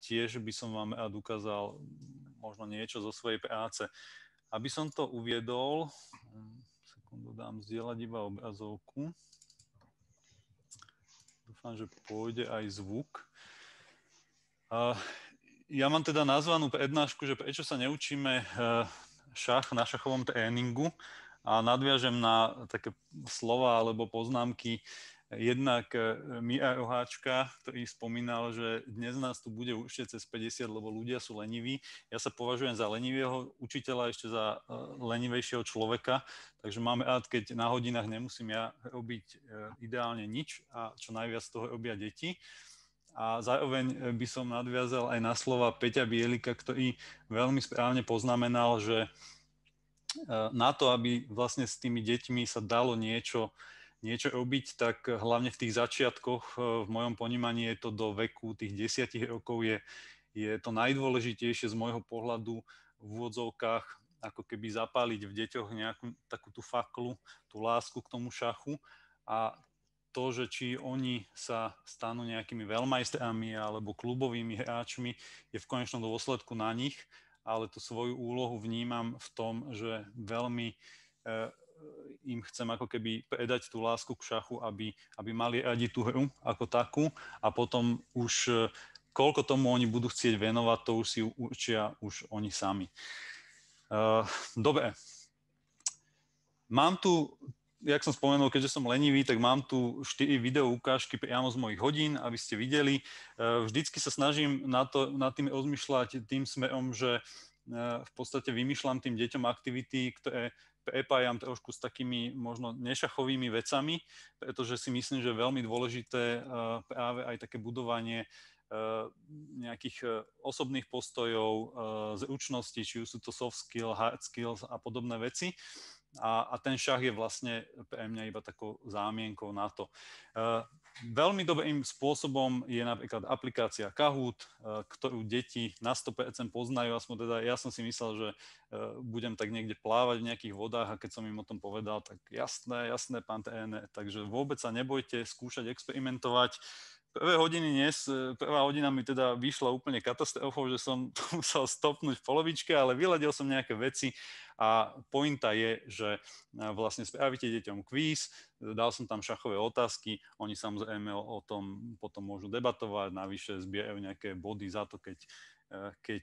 tiež by som vám rád ukázal možno niečo zo svojej práce. Aby som to uviedol, sekundu, dám zdieľať iba obrazovku. Dúfam, že pôjde aj zvuk. Ja mám teda nazvanú prednášku, že prečo sa neučíme šach na šachovom tréningu a nadviažem na také slova alebo poznámky jednak Mira Roháčka, ktorý spomínal, že dnes nás tu bude určite cez 50, lebo ľudia sú leniví. Ja sa považujem za lenivého učiteľa, ešte za lenivejšieho človeka, takže mám rád, keď na hodinách nemusím ja robiť ideálne nič a čo najviac toho robia deti. A zároveň by som nadviazal aj na slova Peťa Bielika, ktorý veľmi správne poznamenal, že na to, aby vlastne s tými deťmi sa dalo niečo robiť, tak hlavne v tých začiatkoch, v mojom ponímaní je to do veku tých 10 rokov, je to najdôležitejšie z môjho pohľadu v úvodzovkách, ako keby zapáliť v deťoch nejakú takú tú faklu, tú lásku k tomu šachu a to, že či oni sa stanú nejakými veľmajstrami alebo klubovými hráčmi, je v konečnom dôsledku na nich, ale tú svoju úlohu vnímam v tom, že veľmi im chcem ako keby predať tú lásku k šachu, aby mali radi tú hru ako takú a potom už koľko tomu oni budú chcieť venovať, to už si určia už oni sami. Dobre. Mám tu, jak som spomenul, keďže som lenivý, tak mám tu 4 video ukážky priamo z mojich hodín, aby ste videli. Vždycky sa snažím nad tým rozmýšľať tým smerom, že v podstate vymýšľam tým deťom aktivity, ktoré prepájam trošku s takými možno nešachovými vecami, pretože si myslím, že je veľmi dôležité práve aj také budovanie nejakých osobných postojov, zručností, či už sú to soft skills, hard skills a podobné veci. A ten šach je vlastne pre mňa iba takou zámienkou na to. Veľmi dobrým spôsobom je napríklad aplikácia Kahoot, ktorú deti na 100% poznajú. Aspoň teda ja som si myslel, že budem tak niekde plávať v nejakých vodách a keď som im o tom povedal, tak jasné, pán tréner. Takže vôbec sa nebojte skúšať experimentovať. Prvá hodina mi teda vyšla úplne katastrofou, že som to musel stopnúť v polovičke, ale vyladil som nejaké veci a pointa je, že vlastne spravíte deťom kvíz, dal som tam šachové otázky, oni samozrejme o tom potom môžu debatovať, navyše zbierajú nejaké body za to, keď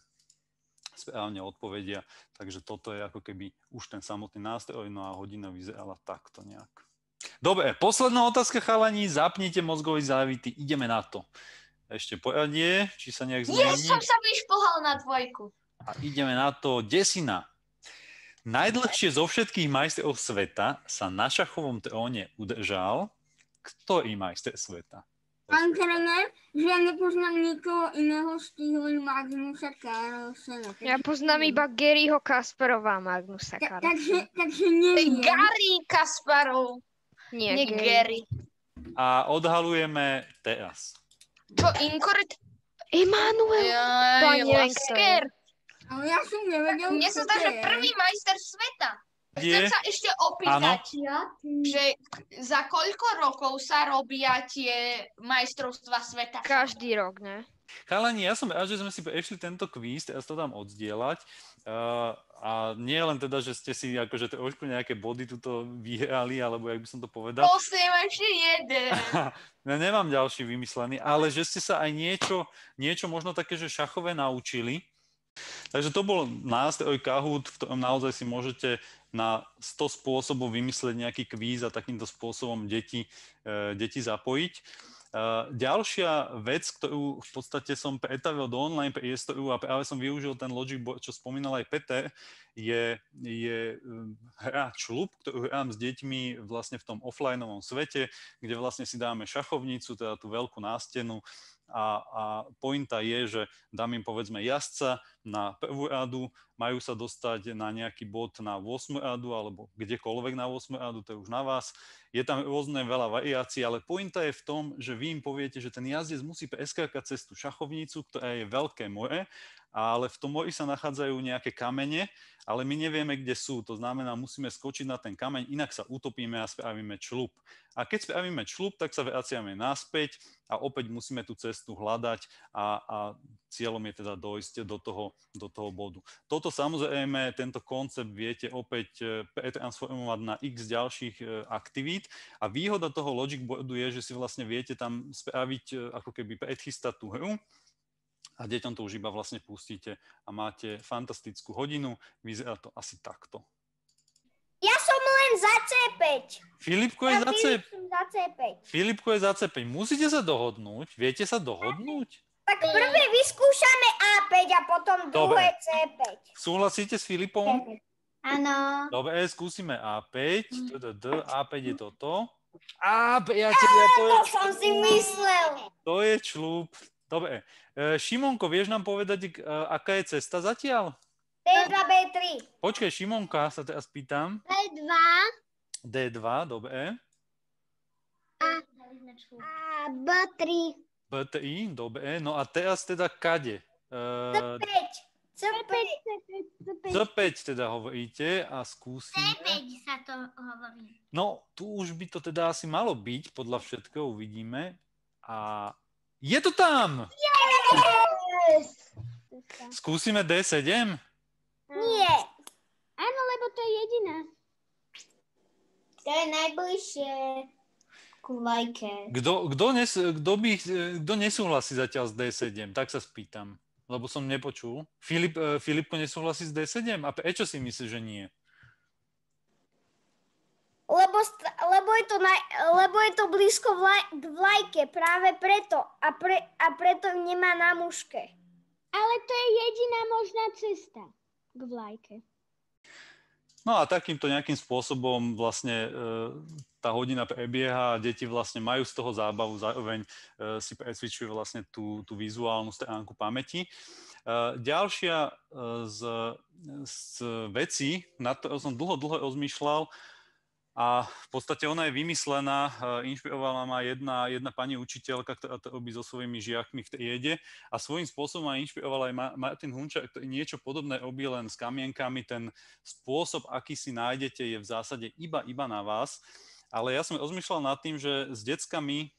správne odpovedia, takže toto je ako keby už ten samotný nástroj, no a hodina vyzerala takto nejak. Dobre, posledná otázka, chalani, zapnite mozgový závity, ideme na to. Ešte poradie, či sa nejak zmení. Som sa vyšpohal na dvojku. A ideme na to, desina. Najdlhšie zo všetkých majstrov sveta sa na šachovom tróne udržal ktorý majster sveta? Pán trenér, že ja nepoznám nikoho iného z tých Magnusa Carlsena. Ja poznám iba Garyho Kasparova a Magnusa Carlsena. Takže neviem. Gary Kasparov. Nie Gary. A odhalujeme teraz. Čo, inkorrekt? Emanuel. Lasker. Ale ja som nevedel, Mne sa zdá, že prvý majster sveta. Chcem sa ešte opýtať, že za koľko rokov sa robia tie majstrovstvá sveta? Každý rok, ne? Chalani, ja som rád, že sme si prešli tento kvíz, teraz to dám odzdieľať. A nie len teda, že ste si akože trošku nejaké body tuto vyhrali, alebo jak by som to povedal. Prosím, ešte jeden. Ja nemám ďalší vymyslený, ale že ste sa aj niečo možno také, že šachové naučili. Takže to bol nástroj Kahoot, v ktorom naozaj si môžete na 100 spôsobov vymyslieť nejaký kvíz a takýmto spôsobom deti zapojiť. Ďalšia vec, ktorú v podstate som pretavil do online priestoru a práve som využil ten Logic Board, čo spomínal aj Peter, je hra Člup, ktorú hrám s deťmi vlastne v tom offlineovom svete, kde vlastne si dáme šachovnicu, teda tú veľkú nástenu a pointa je, že dám im povedzme jazdca na prvú radu, majú sa dostať na nejaký bod na 8 radu alebo kdekoľvek na 8 radu, to je už na vás. Je tam rôzne veľa variácií, ale pointa je v tom, že vy im poviete, že ten jazdec musí preskákať cez tú šachovnicu, ktorá je veľké more ale v tom mori sa nachádzajú nejaké kamene, ale my nevieme, kde sú. To znamená, musíme skočiť na ten kameň, inak sa utopíme a spravíme čľup. A keď spravíme čľup, tak sa vraciame naspäť a opäť musíme tú cestu hľadať a cieľom je teda dojsť do toho bodu. Toto samozrejme, tento koncept viete opäť pretransformovať na x ďalších aktivít a výhoda toho logic boardu je, že si vlastne viete tam spraviť, ako keby predchystať tú hru a deťom to už iba vlastne pustíte a máte fantastickú hodinu. Vyzerá to asi takto. Ja som len za C5. Filipko je za C5. Za C5. Filipko je za C5. Musíte sa dohodnúť. Viete sa dohodnúť? Tak prvé vyskúšame A5 a potom druhé C5. Súhlasíte s Filipom? Áno. Dobre, skúsime A5. A5 je toto. Á, priatelia, to som si myslel. To je čľúb. Dobre. Šimonko, vieš nám povedať, aká je cesta zatiaľ? D2, B3. Počkaj, Šimonka, sa teraz pýtam. D2. D2, dobre. A B3. B3, dobre. No a teraz teda kade? C5. C5 teda hovoríte a skúsime. C5 sa to hovorí. No, tu už by to teda asi malo byť, podľa všetkého uvidíme. A je to tam! Yes! Skúsime D7? Nie. Áno, lebo to je jediná. To je najbližšie ku vlajke. Kto nesúhlasí zatiaľ s D7? Tak sa spýtam, lebo som nepočul. Filipko nesúhlasí s D7? A prečo si myslíš, že nie? Lebo je to blízko k vlajke, práve preto. A preto nemá na muške. Ale to je jediná možná cesta k vlajke. No a takýmto nejakým spôsobom vlastne tá hodina prebieha a deti vlastne majú z toho zábavu, zároveň si precvičujú vlastne tú vizuálnu stránku pamäti. Ďalšia z vecí, na ktorou som dlho rozmýšľal, a v podstate ona je vymyslená, inšpirovala ma jedna pani učiteľka, ktorá to robí so svojimi žiakmi v triede a svojím spôsobom ma inšpiroval aj Martin Hunčák, ktorý niečo podobné robí len s kamienkami. Ten spôsob, aký si nájdete, je v zásade iba na vás. Ale ja som rozmýšľal nad tým, že s deckami,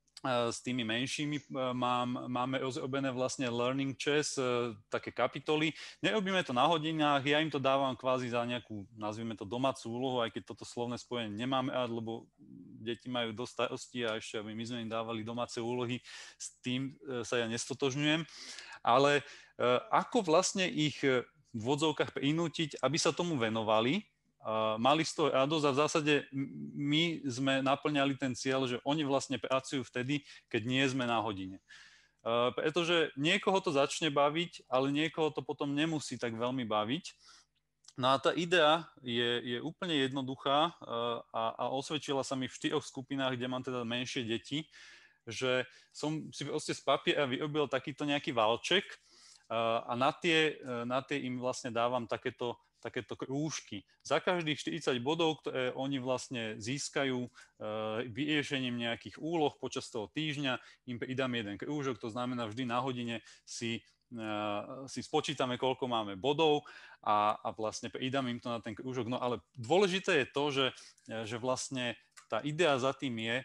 s tými menšími máme rozrobené vlastne learning chess, také kapitoly. Nerobíme to na hodinách, ja im to dávam kvázi za nejakú, nazvime to domácu úlohu, aj keď toto slovné spojenie nemáme rád, lebo deti majú dosť starostí a ešte aby my sme im dávali domáce úlohy, s tým sa ja nestotožňujem. Ale ako vlastne ich v vodzovkách prinútiť, aby sa tomu venovali, mali z toho radosť a v zásade my sme naplňali ten cieľ, že oni vlastne pracujú vtedy, keď nie sme na hodine. Pretože niekoho to začne baviť, ale niekoho to potom nemusí tak veľmi baviť. No a tá idea je úplne jednoduchá a osvedčila sa mi v 4 skupinách, kde mám teda menšie deti, že som si proste z papiera vyrobil takýto nejaký valček a na tie im vlastne dávam takéto krúžky. Za každých 40 bodov, ktoré oni vlastne získajú vyriešením nejakých úloh počas toho týždňa, im pridám jeden krúžok, to znamená vždy na hodine si spočítame, koľko máme bodov a vlastne pridám im to na ten krúžok. No ale dôležité je to, že vlastne tá idea za tým je,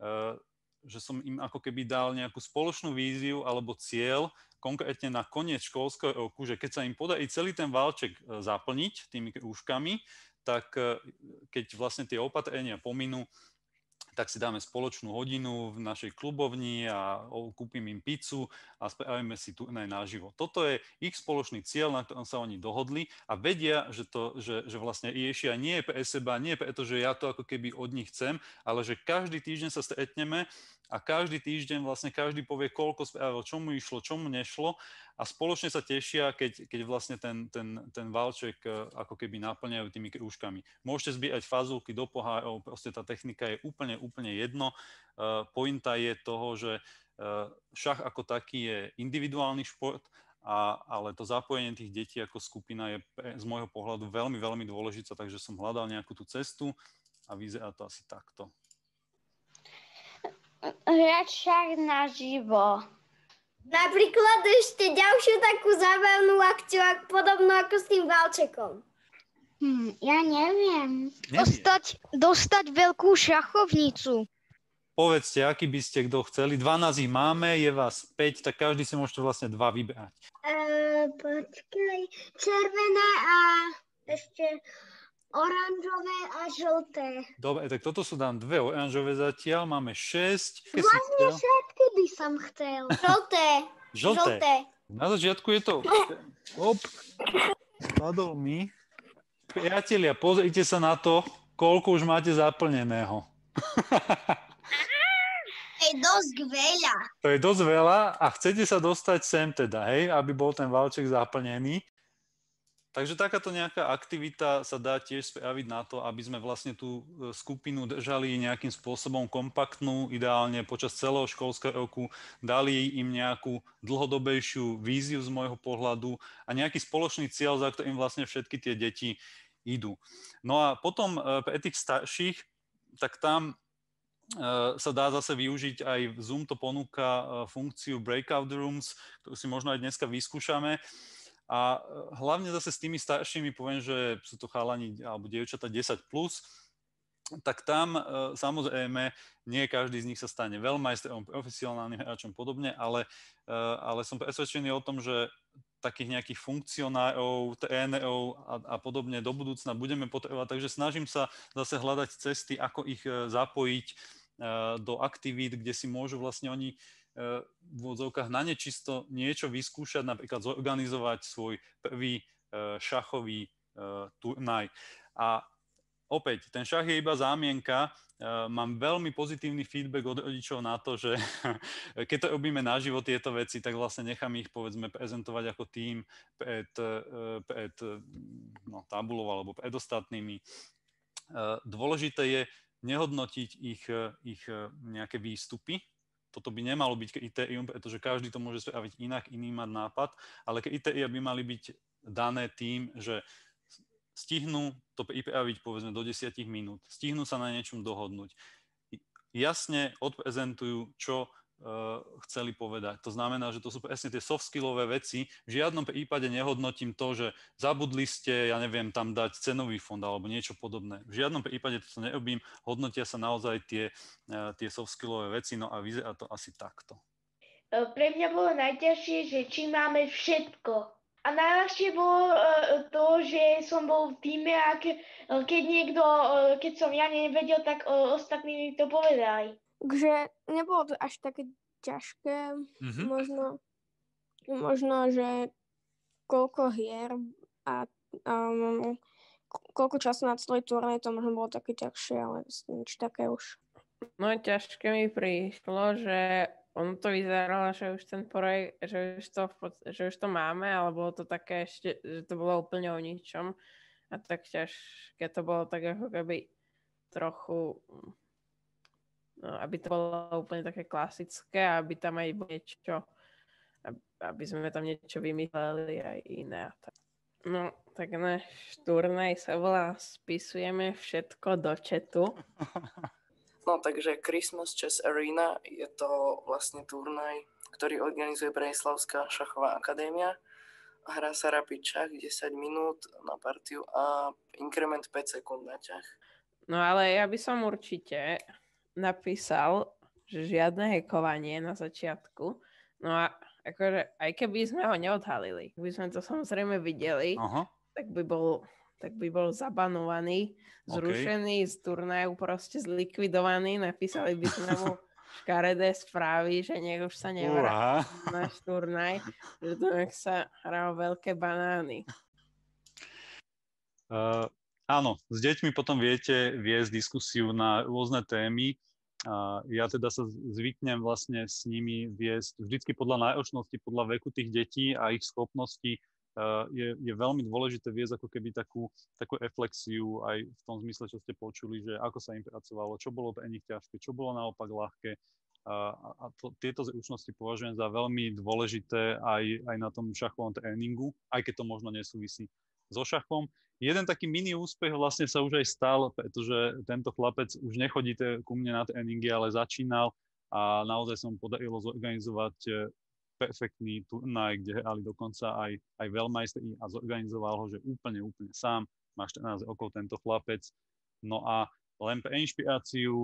že som im ako keby dal nejakú spoločnú víziu alebo cieľ, konkrétne na koniec školského roku, že keď sa im podarí celý ten valček zaplniť tými krúžkami, tak keď vlastne tie opatrenia pominú, tak si dáme spoločnú hodinu v našej klubovni a kúpim im pizzu a spravíme si turnaj naživo. Toto je ich spoločný cieľ, na ktorom sa oni dohodli a vedia, že vlastne riešia nie pre seba, nie preto, že ja to ako keby od nich chcem, ale že každý týždeň sa stretneme a každý týždeň vlastne každý povie, koľko spravil, čo mu išlo, čo mu nešlo a spoločne sa tešia, keď vlastne ten valček ako keby naplňajú tými krúžkami. Môžete zbierať fazulky do pohárov, proste tá technika je úplne jedno. Pointa je toho, že šach ako taký je individuálny šport, ale to zapojenie tých detí ako skupina je z môjho pohľadu veľmi, veľmi dôležité, takže som hľadal nejakú tú cestu a vyzerá to asi takto. Hrať šach naživo. Napríklad ešte ďalšiu takú zábavnú akciu, podobnú ako s tým valčekom. Ja neviem. Dostať veľkú šachovnicu. Povedzte, aký by ste kto chceli. 12 ich máme, je vás 5, tak každý si môžete vlastne 2 vybrať. Počkaj, červené a ešte oranžové a žlté. Dobre, tak toto sú dám 2 oranžové zatiaľ, máme 6. Vlastne všetky by som chcel. Žlté. Na začiatku je to... Spadol mi. Priatelia, pozrite sa na to, koľko už máte zaplneného. To je dosť veľa. To je dosť veľa a chcete sa dostať sem teda, hej, aby bol ten valček zaplnený. Takže takáto nejaká aktivita sa dá tiež spraviť na to, aby sme vlastne tú skupinu držali nejakým spôsobom kompaktnú, ideálne počas celého školského roku, dali im nejakú dlhodobejšiu víziu z môjho pohľadu a nejaký spoločný cieľ, za ktorým vlastne všetky tie deti idú. No a potom pre tých starších, tak tam sa dá zase využiť aj Zoom to ponúka funkciu breakout rooms, ktorú si možno aj dneska vyskúšame. A hlavne zase s tými staršími poviem, že sú to chalani alebo dievčatá 10+, tak tam samozrejme nie každý z nich sa stane veľmajstrom, profesionálnym hráčom podobne, ale som presvedčený o tom, že takých nejakých funkcionárov, trénerov a podobne do budúcna budeme potrebovať. Takže snažím sa zase hľadať cesty, ako ich zapojiť do aktivít, kde si môžu vlastne oni v úvodzovkách na nečisto niečo vyskúšať, napríklad zorganizovať svoj prvý šachový turnaj. A opäť, ten šach je iba zámienka. Mám veľmi pozitívny feedback od rodičov na to, že keď to robíme naživo tieto veci, tak vlastne nechám ich, povedzme, prezentovať ako tím pred tabulou alebo pred ostatnými. Dôležité je nehodnotiť ich nejaké výstupy. Toto by nemalo byť kritérium, pretože každý to môže spraviť inak, iný mať nápad, ale kritéria by mali byť dané tým, že stihnú to pripraviť povedzme do 10 minút, stihnú sa na niečom dohodnúť, jasne odprezentujú, čo chceli povedať. To znamená, že to sú presne tie soft skillové veci. V žiadnom prípade nehodnotím to, že zabudli ste, ja neviem, tam dať cenový fond alebo niečo podobné. V žiadnom prípade to nerobím, hodnotia sa naozaj tie soft skillové veci, no a vyzerá to asi takto. Pre mňa bolo najťažšie, že či máme všetko. A najľahšie bolo to, že som bol v tíme a keď som ja nevedel, tak ostatní mi to povedali. Takže nebolo to až také ťažké. Možno, že koľko hier a koľko času na celý turnaj, to možno bolo také ťažšie, ale nič také už. No ťažké mi prišlo, že ono to vyzeralo, že už ten projekt, že už to máme, ale bolo to také ešte, že to bolo úplne o ničom. A tak ťažké to bolo tak ako keby trochu... No, aby to bolo úplne také klasické, aby tam aj niečo, aby sme tam niečo vymysleli aj iné. No, tak náš turnaj sa volá Spisujeme všetko do chatu. No, takže Christmas Chess Arena je to vlastne turnaj, ktorý organizuje Bratislavská šachová akadémia. Hrá sa rapid šach 10 minút na partiu a inkrement 5 sekúnd na ťah. No ale ja by som určite napísal, že žiadne hekovanie na začiatku. No a akože aj keby sme ho neodhalili, by sme to samozrejme videli, tak by bol zabanovaný, zrušený z turnaju, proste zlikvidovaný, napísali by sme mu škaredé správy, že nech už sa nevrá na náš turnaj, že to nech sa hrá o veľké banány. Áno, s deťmi potom viete viesť diskusiu na rôzne témy. Ja teda sa zvyknem vlastne s nimi viesť vždycky podľa náročnosti, podľa veku tých detí a ich schopností. Je veľmi dôležité viesť ako keby takú reflexiu aj v tom zmysle, čo ste počuli, že ako sa im pracovalo, čo bolo pre nich ťažké, čo bolo naopak ľahké. Tieto zručnosti považujem za veľmi dôležité aj na tom šachovom tréningu, aj keď to možno nesúvisí so šachom. Jeden taký mini úspech vlastne sa už aj stal, pretože tento chlapec už nechodí ku mne na tréningy, ale začínal a naozaj som podarilo zorganizovať perfektný turnaj, kde hrali dokonca aj veľmajstri a zorganizoval ho, že úplne sám, má 14 rokov tento chlapec. No a len pre inšpiráciu,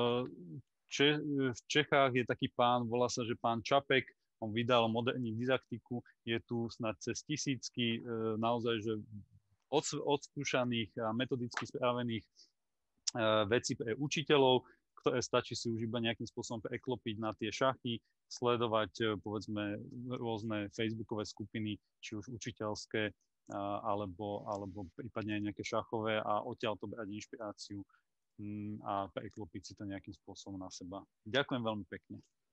v Čechách je taký pán, volá sa, že pán Čapek, on vydal moderní didaktiku, je tu snad cez 1000 naozaj, že odskúšaných a metodicky spravených vecí pre učiteľov, ktoré stačí si už iba nejakým spôsobom preklopiť na tie šachy, sledovať povedzme rôzne facebookové skupiny, či už učiteľské, alebo prípadne aj nejaké šachové a odtiaľ to brať inšpiráciu a preklopiť si to nejakým spôsobom na seba. Ďakujem veľmi pekne.